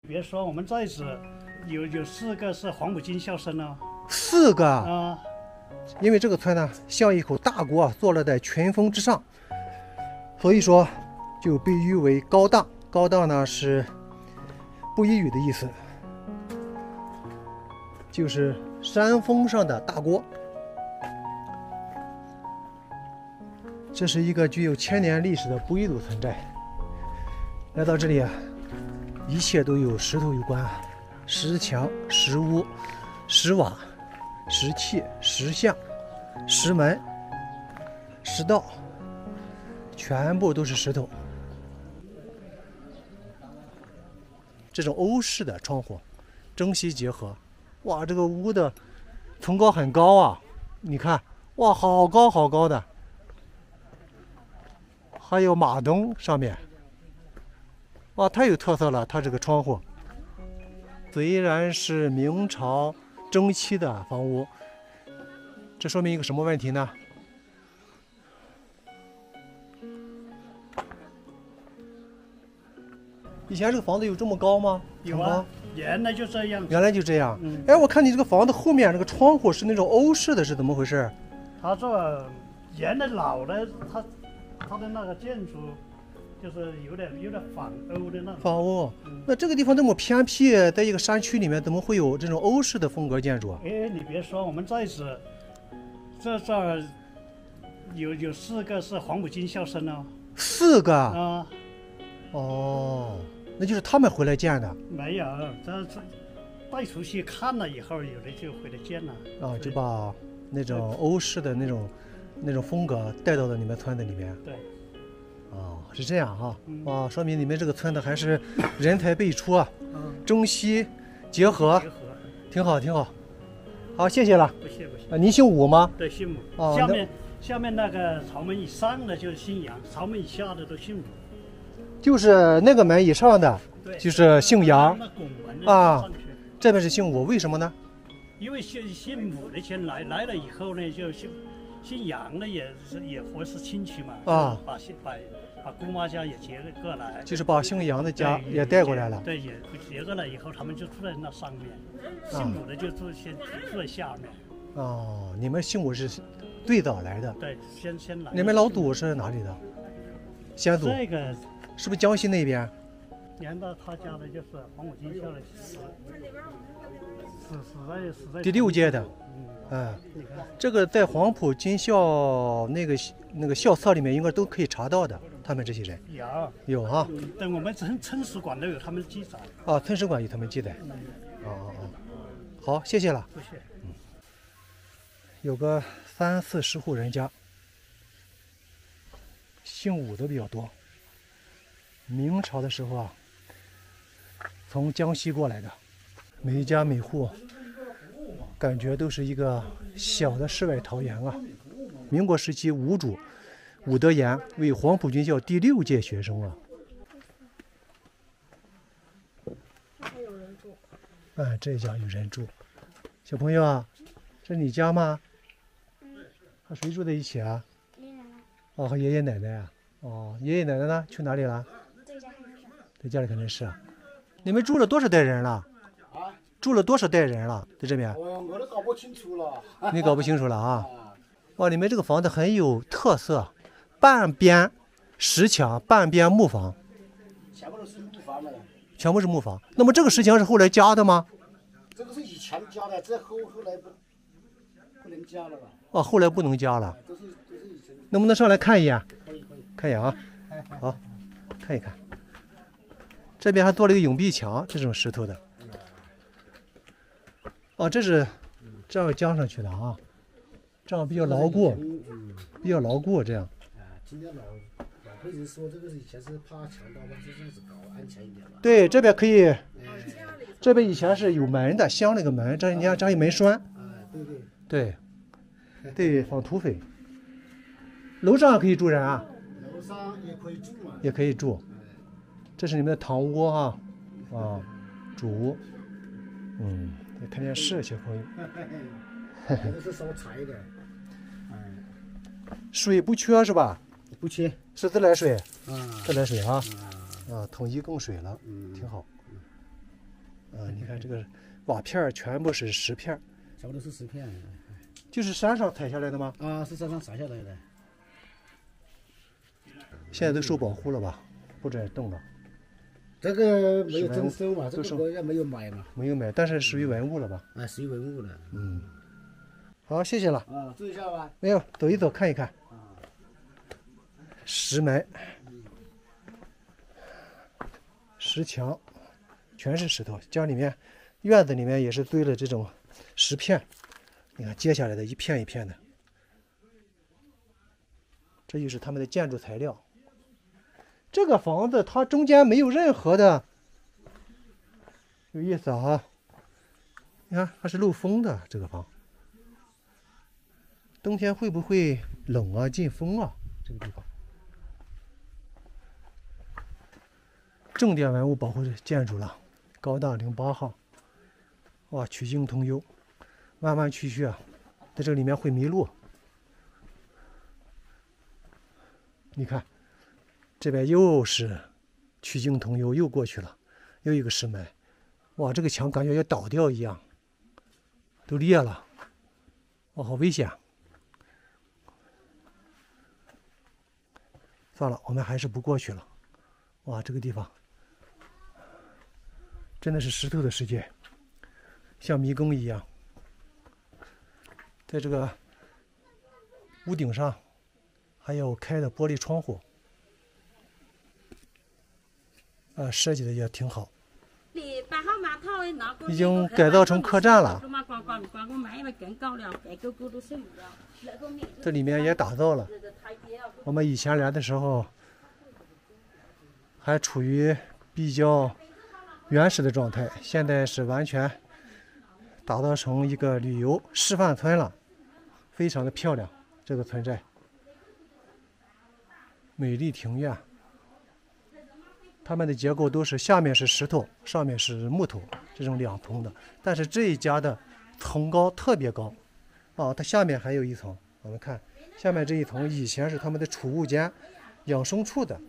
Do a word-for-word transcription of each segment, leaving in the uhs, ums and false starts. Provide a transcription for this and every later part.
别说我们这次有有四个是黄埔军校生哦。 四个啊！ 因为这个村呢像一口大锅啊，坐落在群峰之上，所以说就被誉为高大。高大呢是布依语的意思，就是山峰上的大锅。这是一个具有千年历史的布依族村寨。来到这里啊，一切都有石头有关啊，石墙、石屋、石瓦、石器、石像、石门、石道，全部都是石头。这种欧式的窗户，中西结合，哇，这个屋的层高很高啊！你看，哇，好高好高的，还有马灯上面，哇，太有特色了！它这个窗户，虽然是明朝中期的房屋，这说明一个什么问题呢？以前这个房子有这么高吗？ 有啊，原来就这样。 原来就这样。 嗯。 哎，我看你这个房子后面这个窗户是那种欧式的，是怎么回事？ 它这原来老的，它它的那个建筑就是有点有点仿欧的那种。 仿欧。嗯。那这个地方这么偏僻，在一个山区里面，怎么会有这种欧式的风格建筑啊？ 哎，你别说，我们这次这这儿有有四个是黄埔军校生哦。 四个。 啊。 哦。那就是他们回来建的？ 没有，这这带出去看了以后，有的就回来建了。 啊，就把那种欧式的那种那种风格带到了你们村子里面。 对。 哦，是这样哈。 嗯、 哇，说明你们这个村子还是人才辈出啊。 嗯。 中西结合。结合。挺好，挺好。好，谢谢了。 不谢不谢。 啊，您姓武吗？ 对，姓武。 哦。 下面下面那个朝门以上的就是姓杨，朝门以下的都姓武。 就是那个门以上的，就是姓杨啊，这边是姓武，为什么呢？ 因为姓姓武的先来来了以后呢，就姓姓杨的也是也合适亲戚嘛，啊，把姓把把姑妈家也接过来， 就是把姓杨的家也带过来了。 对，也接过来以后，他们就住在那上面，姓武的就住先住在下面。 哦，你们姓武是最早来的。 对，先先来。 你们老祖是哪里的？先祖。 这个。 是不是江西那边？ 连到他家的就是黄埔军校的死，死死在死在第六届的，嗯，哎，这个在黄埔军校那个那个校册里面应该都可以查到的，他们这些人有有啊， 对，我们村村史馆都有他们记载啊，村史馆有他们记载，嗯，哦哦哦，好，谢谢了， 不谢， 嗯，有个三四十户人家，姓武的比较多。明朝的时候啊，从江西过来的，每家每户感觉都是一个小的世外桃源啊。民国时期，吴主武德言为黄埔军校第六届学生啊。 还有人住。 哎，这家有人住。小朋友啊，这是你家吗？ 嗯。 和谁住在一起啊？ 爷爷奶奶。 哦，和爷爷奶奶啊。哦，爷爷奶奶呢？去哪里了？在家里肯定是啊。你们住了多少代人了？啊？住了多少代人了？在这边？ 我我都搞不清楚了。 你搞不清楚了啊？哇，你们这个房子很有特色，半边石墙，半边木房。 全部都是木房的。 全部是木房。那么这个石墙是后来加的吗？ 这个是以前加的，这后后来不不能加了吧？ 哦，后来不能加了。 都是都是以前。 能不能上来看一眼？ 可以可以。 看一眼啊。好，看一看。这边还做了一个永壁墙，这种石头的。哦，这是这样加上去的啊，这样比较牢固，比较牢固这样。 啊，今天老老辈人说这个是以前是怕强盗嘛，是这样子搞安全一点嘛。 对，这边可以，这边以前是有门的，镶了个门，这你看这有门栓。 啊，对对。 对，对，防土匪。楼上还可以住人啊。 楼上也可以住嘛。 也可以住。这是你们的堂屋啊，啊，主屋，嗯，在看电视，小朋友。 这是烧柴的， 嗯，水不缺是吧？ 不缺， 是自来水， 啊， 自来水啊，啊，统一供水了，挺好。 看这个瓦片儿全部是石片， 全部都是石片。 就是山上采下来的吗？ 啊，是山上采下来的。 现在都受保护了吧？不准动了。 这个没有征收嘛，这个国家没有买嘛。 没有买，但是属于文物了吧？ 啊，属于文物了。 嗯。好，谢谢了。 啊，注意一下吧。 没有，走一走看一看。石门、石墙，全是石头。家里面、院子里面也是堆了这种石片，你看接下来的一片一片的，这就是他们的建筑材料。这个房子它中间没有任何的，有意思啊！你看它是漏风的这个房，冬天会不会冷啊、进风啊？这个地方。重点文物保护建筑了，高大零八号，哇，曲径通幽，弯弯曲曲啊，在这里面会迷路。你看，这边又是曲径通幽，又过去了，又一个石门，哇，这个墙感觉要倒掉一样，都裂了，哇，好危险！算了，我们还是不过去了。哇，这个地方。真的是石头的世界，像迷宫一样。在这个屋顶上还有开的玻璃窗户，啊，设计的也挺好。已经改造成客栈了。这里面也打造了。我们以前来的时候，还处于比较原始的状态，现在是完全打造成一个旅游示范村了，非常的漂亮。这个村寨，美丽庭院，它们的结构都是下面是石头，上面是木头，这种两层的。但是这一家的层高特别高，啊，它下面还有一层。我们看下面这一层以前是他们的储物间、养牲畜的。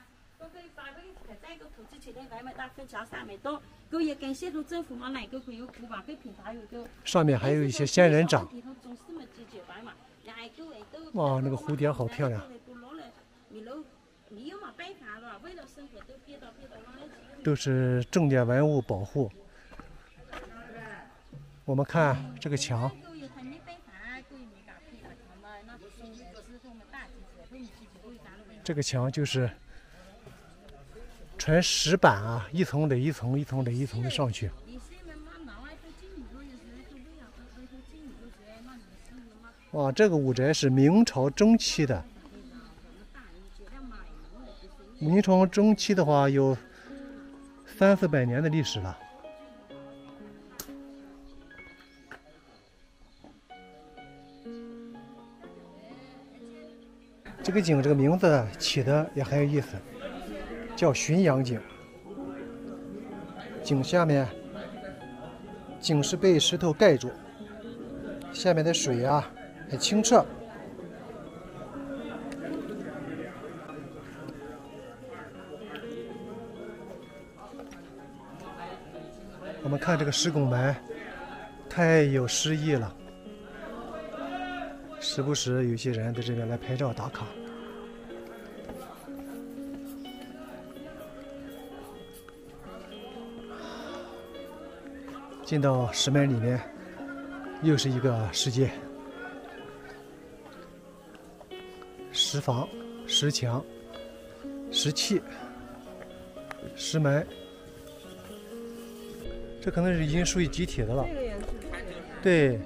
上面还有一些仙人掌。哇，那个蝴蝶好漂亮。都是重点文物保护。我们看这个墙，这个墙就是纯石板啊，一层垒一层，一层垒一层的上去。哇，这个五宅是明朝中期的。明朝中期的话，有三四百年的历史了。这个井这个名字起的也很有意思，叫浔阳井。井下面，井是被石头盖住，下面的水啊很清澈。我们看这个石拱门，太有诗意了。时不时有些人在这边来拍照打卡。进到石门里面，又是一个世界。石房、石墙、石器、石门，这可能是已经属于集体的了。对。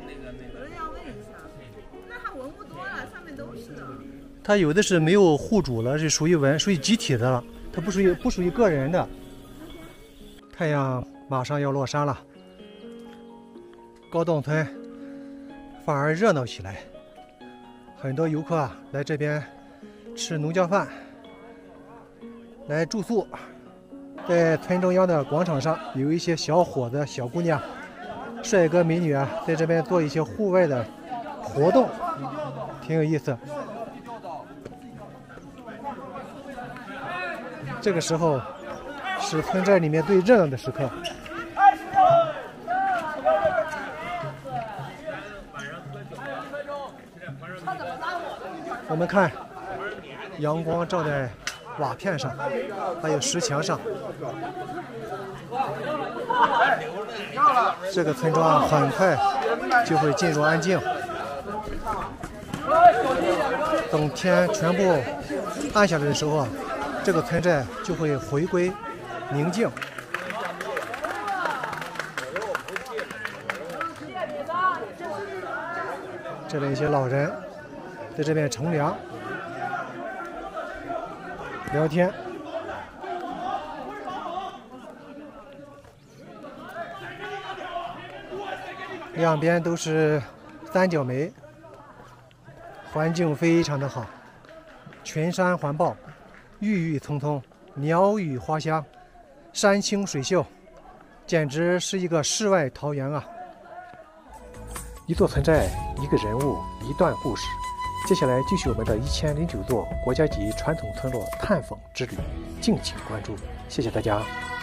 它有的是没有户主了，是属于文，属于集体的了，它不属于不属于个人的。太阳马上要落山了，高洞村反而热闹起来，很多游客啊来这边吃农家饭，来住宿。在村中央的广场上，有一些小伙子、小姑娘、帅哥美女啊，在这边做一些户外的活动，挺有意思。这个时候是村寨里面最热闹的时刻。 我们看，阳光照在瓦片上，还有石墙上。这个村庄很快就会进入安静。等天全部暗下来的时候啊，这个村寨就会回归宁静。这里一些老人在这边乘凉、聊天。两边都是三角梅，环境非常的好，群山环抱，郁郁葱葱，鸟语花香，山清水秀，简直是一个世外桃源啊！一座村寨，一个人物，一段故事。接下来继续我们的一千零九座国家级传统村落探访之旅，敬请关注，谢谢大家。